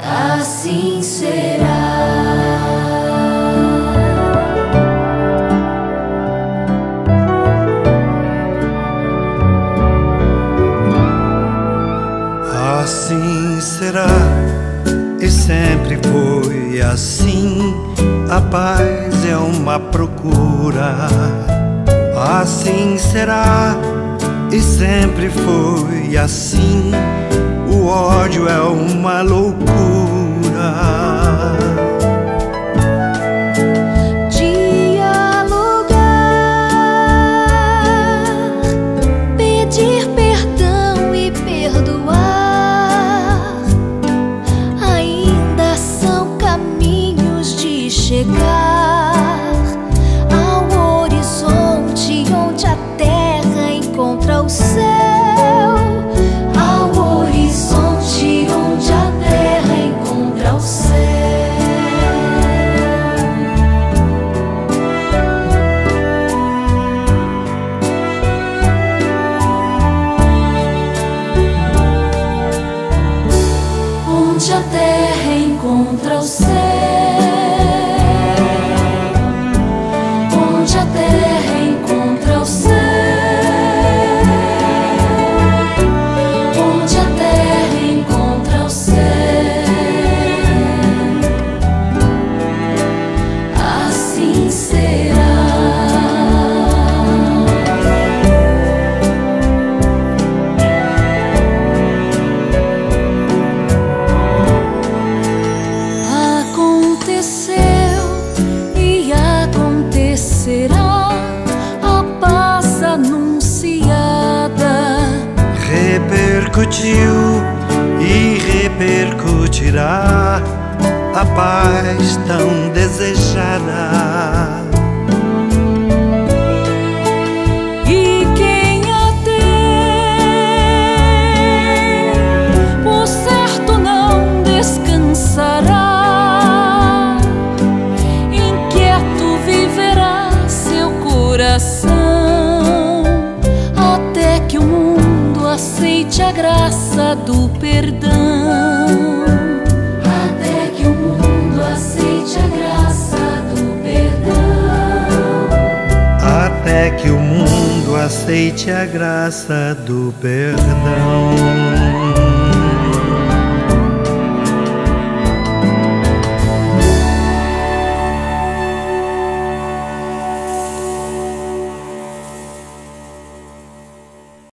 assim será. Assim será, e sempre foi assim. A paz é uma procura. Assim será, e sempre foi assim. O ódio é uma loucura. Dialogar, pedir perdão e perdoar ainda são caminhos de chegar ao horizonte onde a terra encontra o céu. Ao horizonte onde a terra encontra o céu. Onde a terra encontra o céu. Onde a terra encontra o céu. Onde a terra encontra o céu. Assim será. Aconteceu e acontecerá a paz anunciada. Repercutiu e repercutirá a paz tão desejada. E quem a tem, por certo não descansará. Inquieto viverá seu coração, até que o mundo aceite a graça do perdão. Até que o mundo aceite a graça do perdão. Até que o mundo aceite a graça do perdão.